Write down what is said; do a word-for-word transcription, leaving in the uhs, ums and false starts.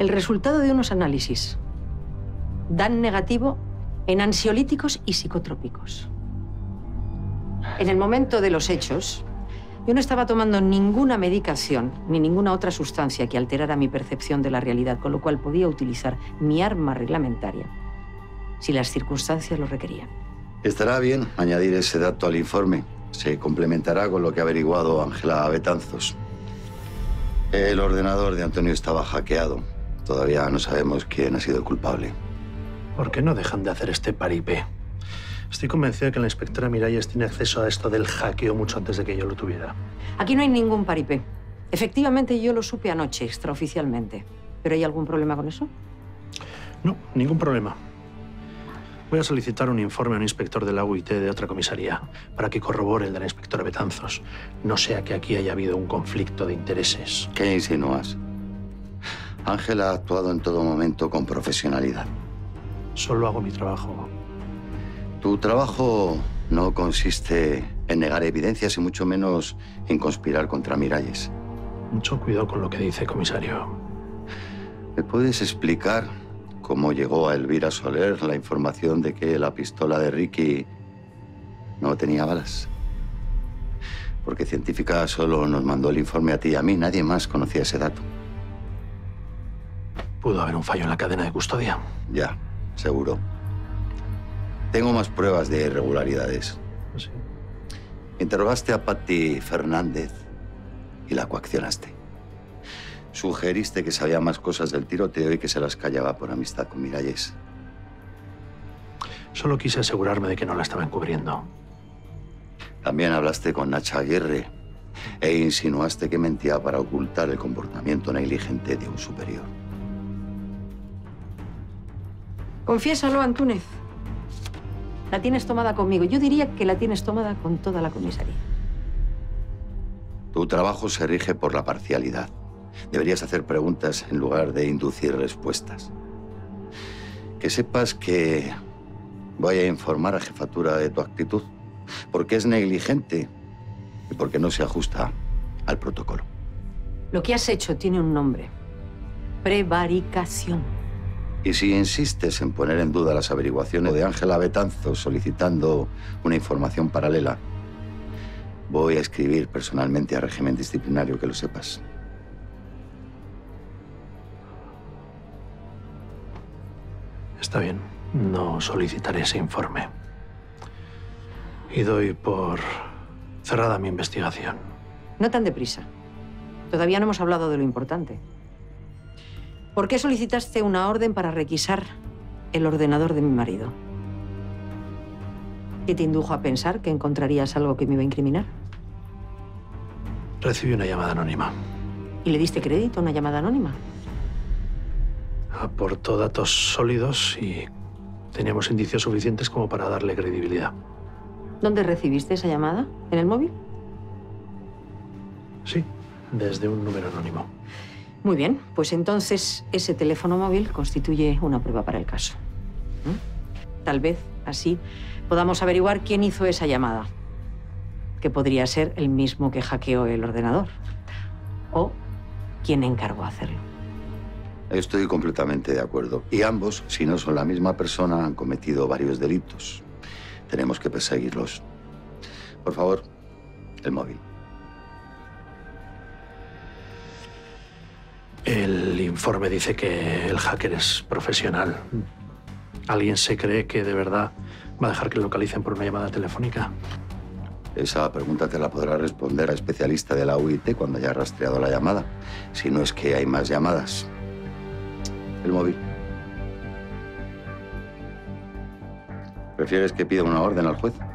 El resultado de unos análisis dan negativo en ansiolíticos y psicotrópicos. En el momento de los hechos, yo no estaba tomando ninguna medicación ni ninguna otra sustancia que alterara mi percepción de la realidad, con lo cual podía utilizar mi arma reglamentaria si las circunstancias lo requerían. Estará bien añadir ese dato al informe. Se complementará con lo que ha averiguado Ángela Betanzos. El ordenador de Antonio estaba hackeado. Todavía no sabemos quién ha sido el culpable. ¿Por qué no dejan de hacer este paripé? Estoy convencido de que la inspectora Miralles tiene acceso a esto del hackeo mucho antes de que yo lo tuviera. Aquí no hay ningún paripé. Efectivamente, yo lo supe anoche, extraoficialmente. ¿Pero hay algún problema con eso? No, ningún problema. Voy a solicitar un informe a un inspector de la U I T de otra comisaría para que corrobore el de la inspectora Betanzos. No sea que aquí haya habido un conflicto de intereses. ¿Qué insinúas? Ángela ha actuado en todo momento con profesionalidad. Solo hago mi trabajo. Tu trabajo no consiste en negar evidencias y mucho menos en conspirar contra Miralles. Mucho cuidado con lo que dice, comisario. ¿Me puedes explicar cómo llegó a Elvira Soler la información de que la pistola de Ricky no tenía balas? Porque Científica solo nos mandó el informe a ti y a mí. Nadie más conocía ese dato. Pudo haber un fallo en la cadena de custodia. Ya, seguro. Tengo más pruebas de irregularidades. ¿Sí? Interrogaste a Patty Fernández y la coaccionaste. Sugeriste que sabía más cosas del tiroteo y que se las callaba por amistad con Miralles. Solo quise asegurarme de que no la estaba encubriendo. También hablaste con Nacha Aguirre e insinuaste que mentía para ocultar el comportamiento negligente de un superior. Confiésalo, Antúnez. La tienes tomada conmigo. Yo diría que la tienes tomada con toda la comisaría. Tu trabajo se rige por la parcialidad. Deberías hacer preguntas en lugar de inducir respuestas. Que sepas que voy a informar a jefatura de tu actitud, porque es negligente y porque no se ajusta al protocolo. Lo que has hecho tiene un nombre. Prevaricación. Y si insistes en poner en duda las averiguaciones de Ángela Betanzos solicitando una información paralela, voy a escribir personalmente a régimen disciplinario, que lo sepas. Está bien, no solicitaré ese informe. Y doy por cerrada mi investigación. No tan deprisa. Todavía no hemos hablado de lo importante. ¿Por qué solicitaste una orden para requisar el ordenador de mi marido? ¿Qué te indujo a pensar que encontrarías algo que me iba a incriminar? Recibí una llamada anónima. ¿Y le diste crédito a una llamada anónima? Aportó datos sólidos y teníamos indicios suficientes como para darle credibilidad. ¿Dónde recibiste esa llamada? ¿En el móvil? Sí, desde un número anónimo. Muy bien, pues entonces ese teléfono móvil constituye una prueba para el caso. ¿Mm? Tal vez así podamos averiguar quién hizo esa llamada, que podría ser el mismo que hackeó el ordenador, o quién encargó hacerlo. Estoy completamente de acuerdo. Y ambos, si no son la misma persona, han cometido varios delitos. Tenemos que perseguirlos. Por favor, el móvil. El informe dice que el hacker es profesional. ¿Alguien se cree que de verdad va a dejar que lo localicen por una llamada telefónica? Esa pregunta te la podrá responder a especialista de la U I T cuando haya rastreado la llamada. Si no es que hay más llamadas. El móvil. ¿Prefieres que pida una orden al juez?